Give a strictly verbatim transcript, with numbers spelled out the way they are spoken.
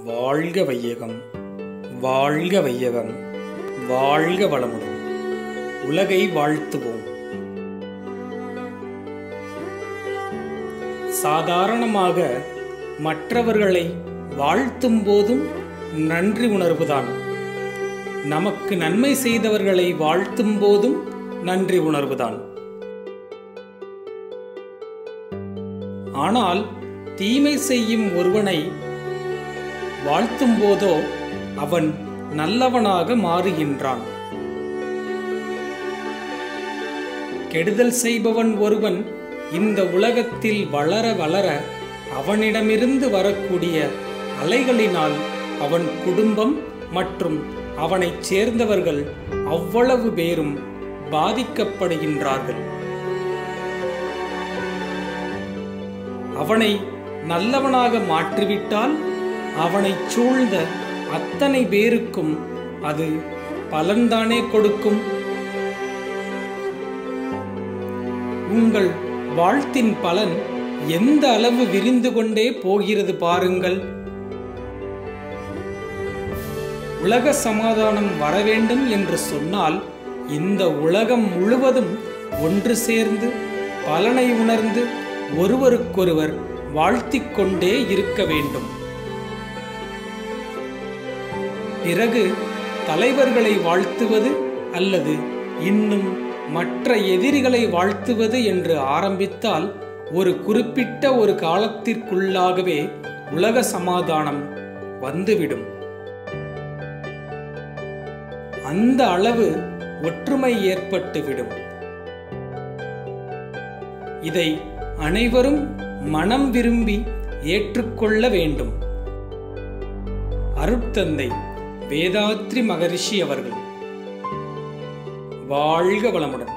வாழ்க வையகம், வாழ்க வையகம், வாழ்க வளமுடன். உலகை வாழ்த்துவோம். சாதாரணமாக மற்றவர்களை வாழ்த்தும் போதும் நன்றி உணர்வுதான். நமக்கு நன்மை செய்தவர்களை வாழ்த்தும் போதும் நன்றி உணர்வுதான். ஆனால் தீமை செய்யும் ஒருவனை வாழ்த்தும் போதோ அவன் நல்லவனாக மாறுகின்றான். கெடுதல் செய்பவன் ஒருவன் இந்த உலகத்தில் வளர வளர அவனிடமிருந்து வரக்கூடிய அலைகளினால் அவன் குடும்பம் மற்றும் அவனைச் சேர்ந்தவர்கள் அவ்வளவு பேரும் பாதிக்கப்படுகின்றார்கள். அவனை நல்லவனாக மாற்றிவிட்டால் அவனைச் சூழ்ந்த அத்தனை பேருக்கும் அது பலன்தானே கொடுக்கும். உங்கள் வாழ்த்தின் பலன் எந்த அளவு விரிந்து கொண்டே போகிறது பாருங்கள். உலக சமாதானம் வர வேண்டும் என்று சொன்னால் இந்த உலகம் முழுவதும் ஒன்று சேர்ந்து பலனை உணர்ந்து ஒருவருக்கொருவர் வாழ்த்திக் கொண்டே இருக்க வேண்டும். பிறகு தலைவர்களை வாழ்த்துவது அல்லது இன்னும் மற்ற எதிரிகளை வாழ்த்துவது என்று ஆரம்பித்தால் ஒரு குறிப்பிட்ட ஒரு காலத்திற்குள்ளாகவே உலக சமாதானம் வந்துவிடும். அந்த அளவு ஒற்றுமை ஏற்பட்டுவிடும். இதை அனைவரும் மனம் விரும்பி ஏற்றுக்கொள்ள வேண்டும். அருட்தந்தை வேதாத்ரி மகரிஷி அவர்கள். வாழ்க வளமுடன்.